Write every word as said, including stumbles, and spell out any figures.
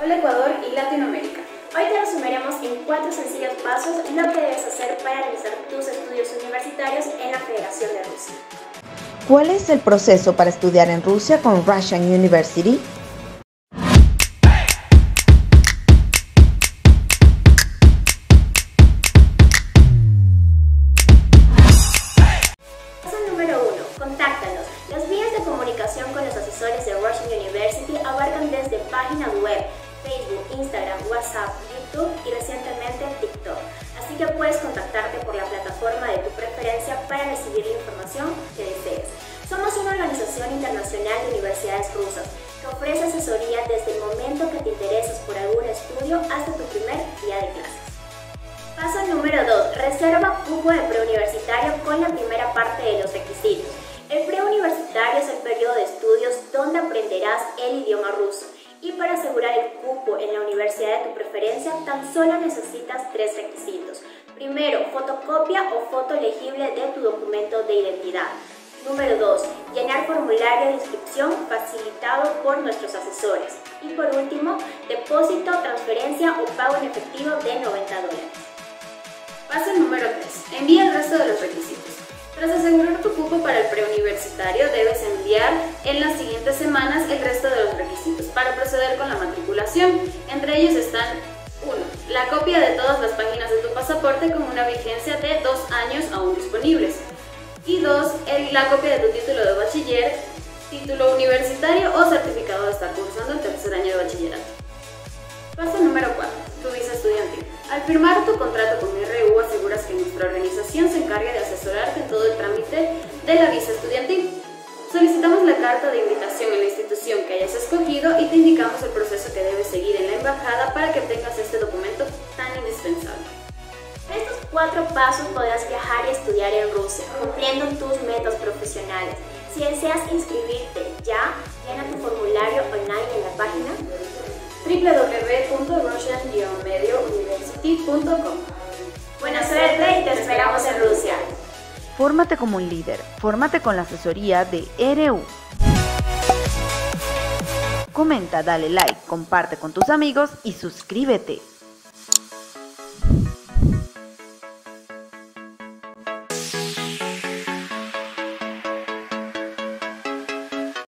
Hola Ecuador y Latinoamérica. Hoy te resumiremos en cuatro sencillos pasos lo que debes hacer para realizar tus estudios universitarios en la Federación de Rusia. ¿Cuál es el proceso para estudiar en Rusia con Russian University? Paso número uno. Contáctalos. Las vías de comunicación con los asesores de Russian University abarcan desde páginas web, Facebook, Instagram, WhatsApp, YouTube y recientemente TikTok. Así que puedes contactarte por la plataforma de tu preferencia para recibir la información que desees. Somos una organización internacional de universidades rusas que ofrece asesoría desde el momento que te intereses por algún estudio hasta tu primer día de clases. Paso número dos. Reserva cupo de preuniversitario con la primera parte de los requisitos. El preuniversitario es el periodo de estudios donde aprenderás el idioma ruso. Y para asegurar el cupo en la universidad de tu preferencia, tan solo necesitas tres requisitos. Primero, fotocopia o foto legible de tu documento de identidad. Número dos, llenar formulario de inscripción facilitado por nuestros asesores. Y por último, depósito, transferencia o pago en efectivo de noventa dólares. Paso número tres. Envía el resto de los requisitos. Tras asegurar tu cupo para el preuniversitario, debes enviar en las siguientes semanas el resto de los requisitos para proceder con la matriculación. Entre ellos están uno. La copia de todas las páginas de tu pasaporte con una vigencia de dos años aún disponibles. Y dos. La copia de tu título de bachiller, título universitario o certificado de estar cursando el tercer año de bachillerato. Paso número cuatro. Tu visa estudiantil. Al firmar tu contrato con R U, aseguras que nuestra organización se encargue de asesorarte en todo el trámite de la visa estudiantil. Solicitamos la carta de invitación en la institución que hayas escogido y te indicamos el proceso que debes seguir en la embajada para que obtengas este documento tan indispensable. En estos cuatro pasos podrás viajar y estudiar en Rusia, cumpliendo tus metas profesionales. Si deseas inscribirte ya, llena tu formulario online en la página doble u doble u doble u punto russian medio university punto com. Buena suerte y te esperamos en Rusia. Fórmate como un líder, fórmate con la asesoría de R U. Comenta, dale like, comparte con tus amigos y suscríbete.